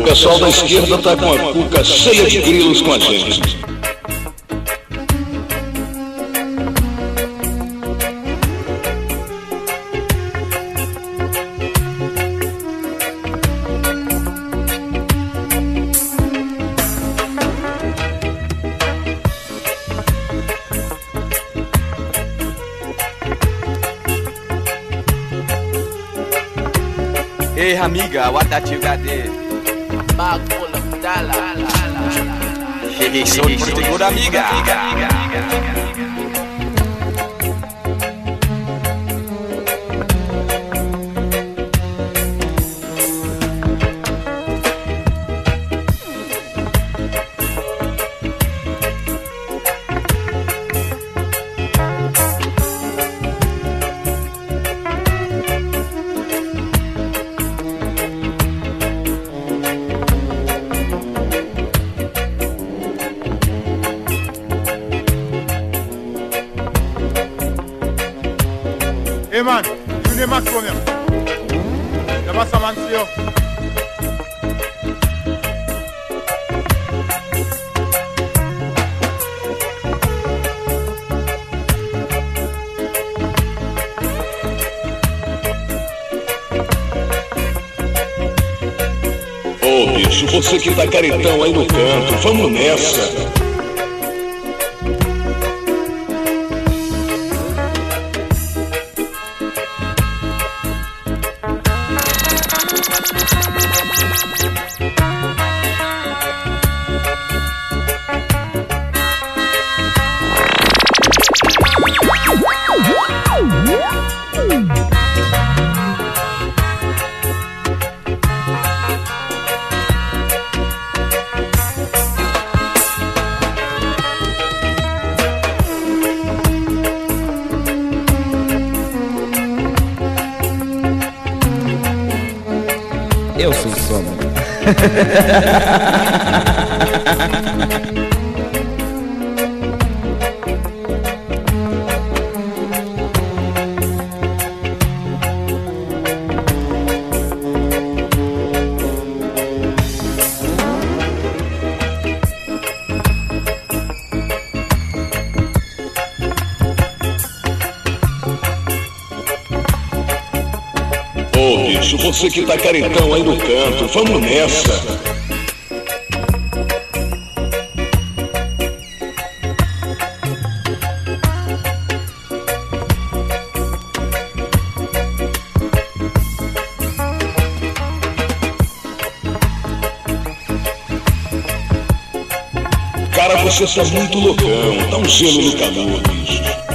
pessoal da esquerda tá com a cuca cheia de grilos com a gente. Hey amiga, what that you got there? Bagulho, dala. Cheguei só de segura amiga. Hey man, you name Max from here. The master man see you. Ô bicho, você que tá caretão aí no canto, vamos nessa. Eu sou sombra. Ô bicho, você que tá caretão aí no canto, vamos nessa. Cara, você tá muito loucão, dá um gelo no calor, bicho.